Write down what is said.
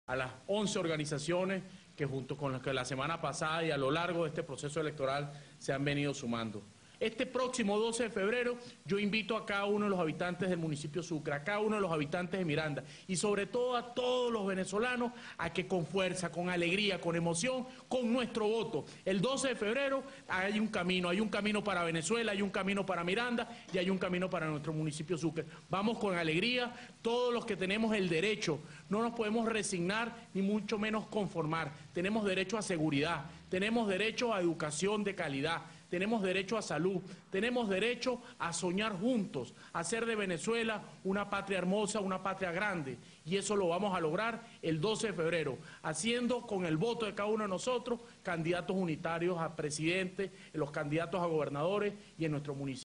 a las 11 organizaciones que junto con las que la semana pasada y a lo largo de este proceso electoral se han venido sumando. Este próximo 12 de febrero yo invito a cada uno de los habitantes del municipio de Sucre, a cada uno de los habitantes de Miranda y sobre todo a todos los venezolanos a que con fuerza, con alegría, con emoción, con nuestro voto. El 12 de febrero hay un camino para Venezuela, hay un camino para Miranda y hay un camino para nuestro municipio de Sucre. Vamos con alegría, todos los que tenemos el derecho, no nos podemos resignar ni mucho menos conformar. Tenemos derecho a seguridad, tenemos derecho a educación de calidad, tenemos derecho a salud, tenemos derecho a soñar juntos, a hacer de Venezuela una patria hermosa, una patria grande. Y eso lo vamos a lograr el 12 de febrero, haciendo con el voto de cada uno de nosotros candidatos unitarios a presidente, los candidatos a gobernadores y en nuestro municipio.